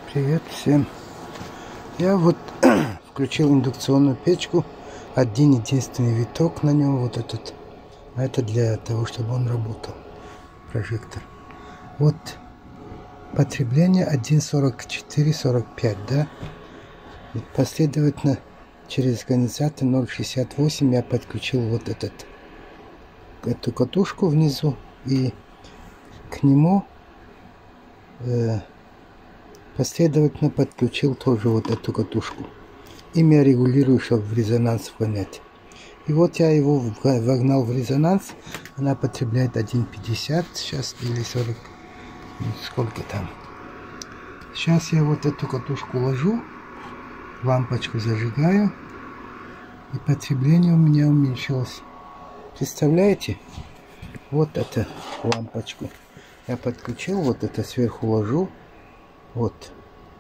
Привет всем! Я вот включил индукционную печку. Один единственный виток на нем, вот этот. А это для того, чтобы он работал, прожектор. Вот потребление 1,44-45, да? И последовательно через конденсатор 0,68 я подключил вот эту катушку внизу, и к нему последовательно подключил тоже вот эту катушку. Ими я регулирую, чтобы в резонанс вгонять. И вот я его вогнал в резонанс. Она потребляет 1,50 сейчас или 40. Сколько там. Сейчас я вот эту катушку ложу. Лампочку зажигаю. И потребление у меня уменьшилось. Представляете? Вот эту лампочку я подключил. Вот это сверху ложу. Вот.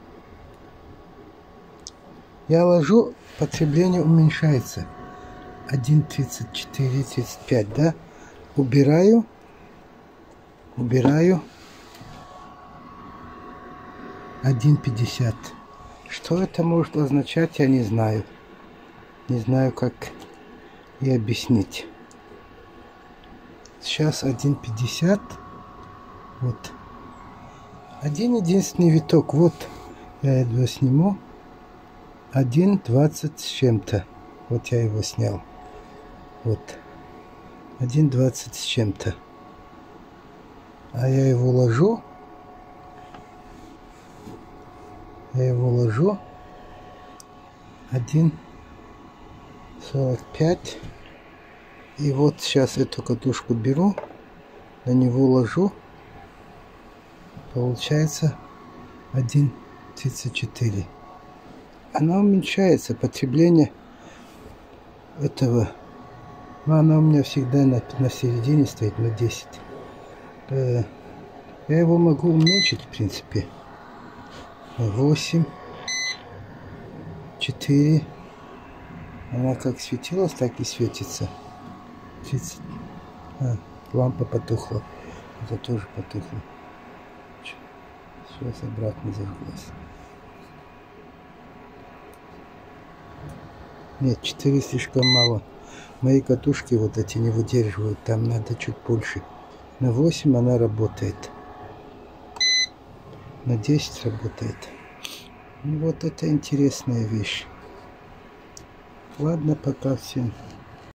Я ложу, потребление уменьшается. 1,34-35, да? Убираю. 1,50. Что это может означать, я не знаю. Не знаю, как и объяснить. Сейчас 1,50. Вот. Один единственный виток. Вот. Я его сниму. 1,20 с чем-то. Вот я его снял. Вот. 1,20 с чем-то. А я его ложу. 1,45. И вот сейчас эту катушку беру. На него ложу. Получается 1,34. Она уменьшается, потребление этого. Но она у меня всегда на середине стоит, на 10. Я его могу уменьшить, в принципе. 8, 4. Она как светилась, так и светится. 30. Лампа потухла. Это тоже потухло. Сейчас обратно зажглась. Нет, 4 слишком мало. Мои катушки вот эти не выдерживают. Там надо чуть больше. На 8 она работает. На 10 работает. И вот это интересная вещь. Ладно, пока всем.